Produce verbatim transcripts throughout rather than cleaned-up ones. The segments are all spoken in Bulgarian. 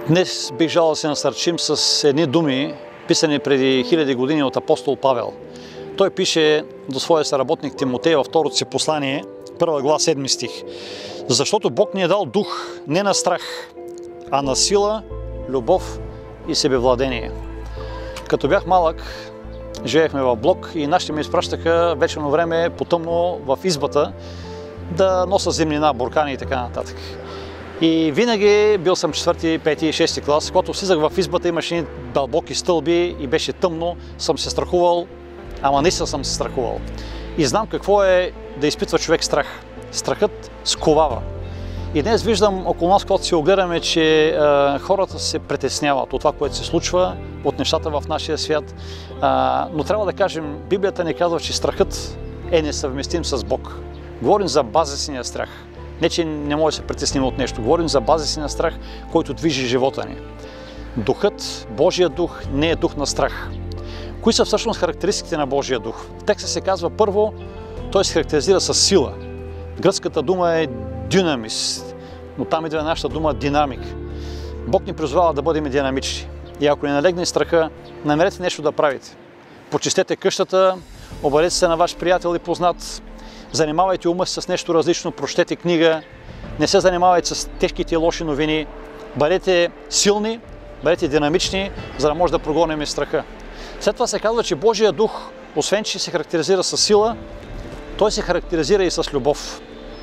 Днес бих желал да се насърчим с едни думи, писани преди хиляди години от апостол Павел. Той пише до своя съработник Тимотей във второто си послание, първа глава, седми стих. Защото Бог ни е дал дух не на страх, а на сила, любов и себевладение. Като бях малък, живеехме в блок и нашите ме изпращаха вечерно време потъмно в избата да носа земнина, буркани и така нататък. И винаги бил съм четвърти, пети и шести клас, когато слизах в избата, имаше едни дълбоки стълби и беше тъмно, съм се страхувал, ама наистина съм се страхувал. И знам какво е да изпитва човек страх. Страхът сковава. И днес виждам около нас, когато си огледаме, че е, хората се притесняват от това, което се случва, от нещата в нашия свят. Е, но трябва да кажем, Библията ни казва, че страхът е несъвместим с Бог. Говорим за базисния страх. Не, че не може да се притесним от нещо. Говорим за базисния страх, който движи живота ни. Духът, Божия дух, не е дух на страх. Кои са всъщност характеристиките на Божия дух? В текста се казва първо, той се характеризира с сила. Гръцката дума е дюнамис, но там идва нашата дума динамик. Бог ни призвава да бъдем динамични. И ако ни налегне страха, намерете нещо да правите. Почистете къщата, обадете се на ваш приятел и познат, занимавайте ума си с нещо различно, прочетете книга, не се занимавайте с тежките и лоши новини, бъдете силни, бъдете динамични, за да може да прогоним страха. След това се казва, че Божия дух, освен че се характеризира с сила, той се характеризира и с любов.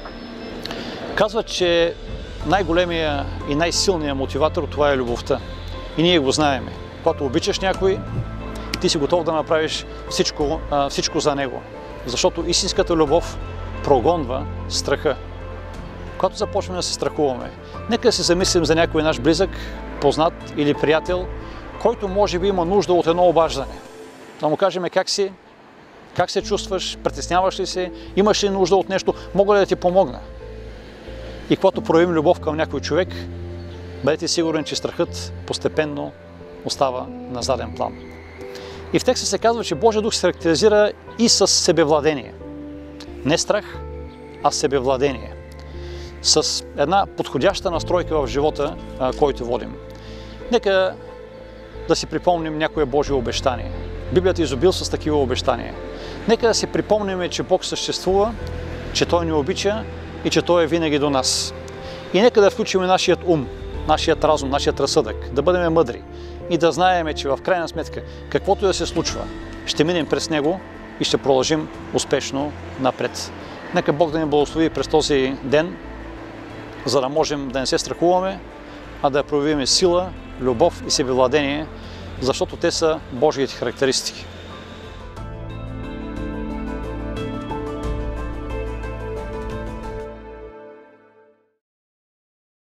Казва, че най-големия и най-силният мотиватор това е любовта. И ние го знаем. Когато обичаш някой, ти си готов да направиш всичко, всичко за него. Защото истинската любов прогонва страха. Когато започваме да се страхуваме, нека да се замислим за някой наш близък, познат или приятел, който може би има нужда от едно обаждане. Да му кажем как си, как се чувстваш, притесняваш ли се, имаш ли нужда от нещо, мога ли да ти помогна. И когато проявим любов към някой човек, бъдете сигурни, че страхът постепенно остава на заден план. И в текста се казва, че Божия дух се характеризира и с себевладение. Не страх, а себевладение. С една подходяща настройка в живота, който водим. Нека да си припомним някое Божие обещание. Библията изобилства с такива обещания. Нека да си припомним, че Бог съществува, че Той ни обича и че Той е винаги до нас. И нека да включим нашият ум, нашият разум, нашият разсъдък, да бъдем мъдри и да знаем, че в крайна сметка, каквото да се случва, ще минем през него и ще продължим успешно напред. Нека Бог да ни благослови през този ден, за да можем да не се страхуваме, а да проявим сила, любов и себевладение, защото те са Божиите характеристики.